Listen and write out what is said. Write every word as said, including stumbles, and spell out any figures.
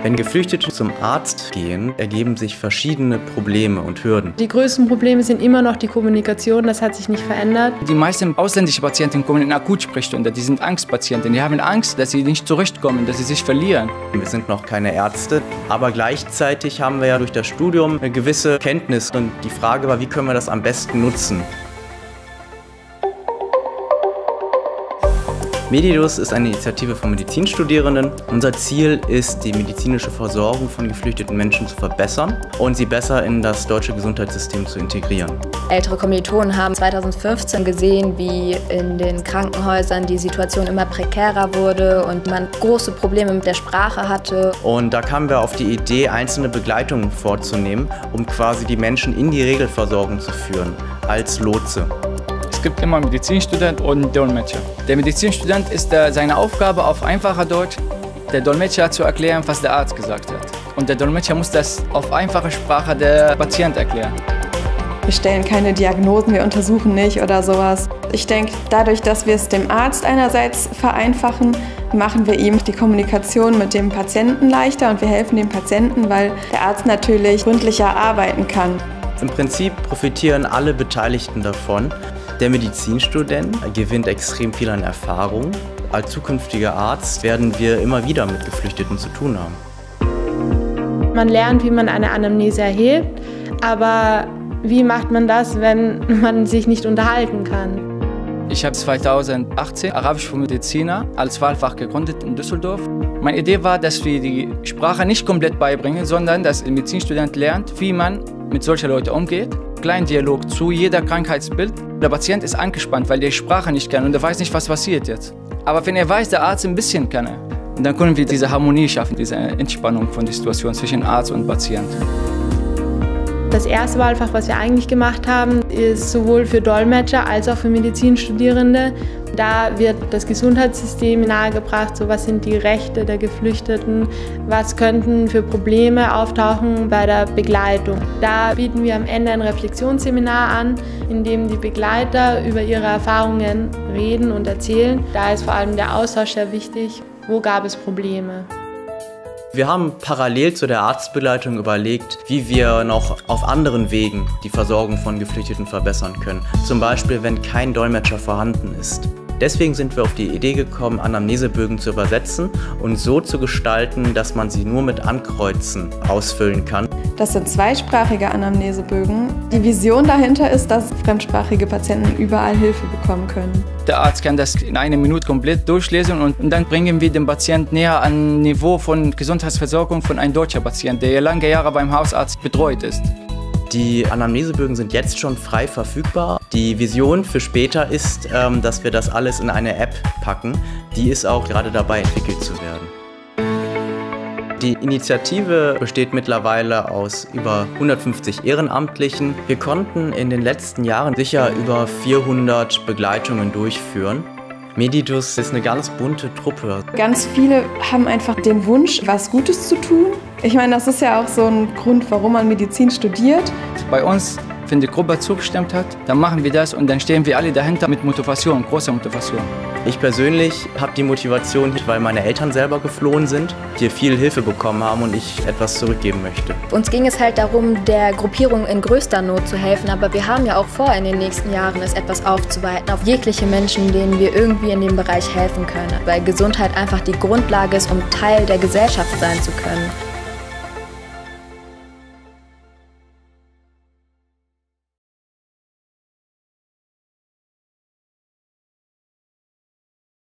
Wenn Geflüchtete zum Arzt gehen, ergeben sich verschiedene Probleme und Hürden. Die größten Probleme sind immer noch die Kommunikation, das hat sich nicht verändert. Die meisten ausländischen Patienten kommen in Akutsprechstunde, die sind Angstpatienten. Die haben Angst, dass sie nicht zurechtkommen, dass sie sich verlieren. Wir sind noch keine Ärzte, aber gleichzeitig haben wir ja durch das Studium eine gewisse Kenntnis. Und die Frage war, wie können wir das am besten nutzen? Medidus ist eine Initiative von Medizinstudierenden. Unser Ziel ist, die medizinische Versorgung von geflüchteten Menschen zu verbessern und sie besser in das deutsche Gesundheitssystem zu integrieren. Ältere Kommilitonen haben zweitausendfünfzehn gesehen, wie in den Krankenhäusern die Situation immer prekärer wurde und man große Probleme mit der Sprache hatte. Und da kamen wir auf die Idee, einzelne Begleitungen vorzunehmen, um quasi die Menschen in die Regelversorgung zu führen, als Lotse. Es gibt immer einen Medizinstudent und einen Dolmetscher. Der Medizinstudent ist äh, seine Aufgabe auf einfacher Deutsch, der Dolmetscher zu erklären, was der Arzt gesagt hat. Und der Dolmetscher muss das auf einfache Sprache der Patient erklären. Wir stellen keine Diagnosen, wir untersuchen nicht oder sowas. Ich denke, dadurch, dass wir es dem Arzt einerseits vereinfachen, machen wir ihm die Kommunikation mit dem Patienten leichter und wir helfen dem Patienten, weil der Arzt natürlich gründlicher arbeiten kann. Im Prinzip profitieren alle Beteiligten davon. Der Medizinstudent gewinnt extrem viel an Erfahrung. Als zukünftiger Arzt werden wir immer wieder mit Geflüchteten zu tun haben. Man lernt, wie man eine Anamnese erhebt, aber wie macht man das, wenn man sich nicht unterhalten kann? Ich habe zweitausendachtzehn Arabisch für Mediziner als Wahlfach gegründet in Düsseldorf. Meine Idee war, dass wir die Sprache nicht komplett beibringen, sondern dass der Medizinstudent lernt, wie man mit solchen Leuten umgeht. Kleinen Dialog zu jeder Krankheitsbild. Der Patient ist angespannt, weil er die Sprache nicht kann und er weiß nicht, was passiert jetzt. Aber wenn er weiß, der Arzt ein bisschen kann, dann können wir diese Harmonie schaffen, diese Entspannung von der Situation zwischen Arzt und Patient. Das erste Wahlfach, was wir eigentlich gemacht haben, ist sowohl für Dolmetscher als auch für Medizinstudierende. Da wird das Gesundheitssystem nahegebracht, so was sind die Rechte der Geflüchteten, was könnten für Probleme auftauchen bei der Begleitung. Da bieten wir am Ende ein Reflexionsseminar an, in dem die Begleiter über ihre Erfahrungen reden und erzählen. Da ist vor allem der Austausch sehr wichtig. Wo gab es Probleme? Wir haben parallel zu der Arztbegleitung überlegt, wie wir noch auf anderen Wegen die Versorgung von Geflüchteten verbessern können. Zum Beispiel, wenn kein Dolmetscher vorhanden ist. Deswegen sind wir auf die Idee gekommen, Anamnesebögen zu übersetzen und so zu gestalten, dass man sie nur mit Ankreuzen ausfüllen kann. Das sind zweisprachige Anamnesebögen. Die Vision dahinter ist, dass fremdsprachige Patienten überall Hilfe bekommen können. Der Arzt kann das in einer Minute komplett durchlesen und dann bringen wir den Patienten näher an ein Niveau von Gesundheitsversorgung von einem deutschen Patienten, der lange Jahre beim Hausarzt betreut ist. Die Anamnesebögen sind jetzt schon frei verfügbar. Die Vision für später ist, dass wir das alles in eine App packen. Die ist auch gerade dabei, entwickelt zu werden. Die Initiative besteht mittlerweile aus über hundertfünfzig Ehrenamtlichen. Wir konnten in den letzten Jahren sicher über vierhundert Begleitungen durchführen. Medidus ist eine ganz bunte Truppe. Ganz viele haben einfach den Wunsch, was Gutes zu tun. Ich meine, das ist ja auch so ein Grund, warum man Medizin studiert. Bei uns, wenn die Gruppe zugestimmt hat, dann machen wir das und dann stehen wir alle dahinter mit Motivation, großer Motivation. Ich persönlich habe die Motivation, weil meine Eltern selber geflohen sind, die viel Hilfe bekommen haben und ich etwas zurückgeben möchte. Uns ging es halt darum, der Gruppierung in größter Not zu helfen, aber wir haben ja auch vor, in den nächsten Jahren es etwas aufzuweiten auf jegliche Menschen, denen wir irgendwie in dem Bereich helfen können. Weil Gesundheit einfach die Grundlage ist, um Teil der Gesellschaft sein zu können.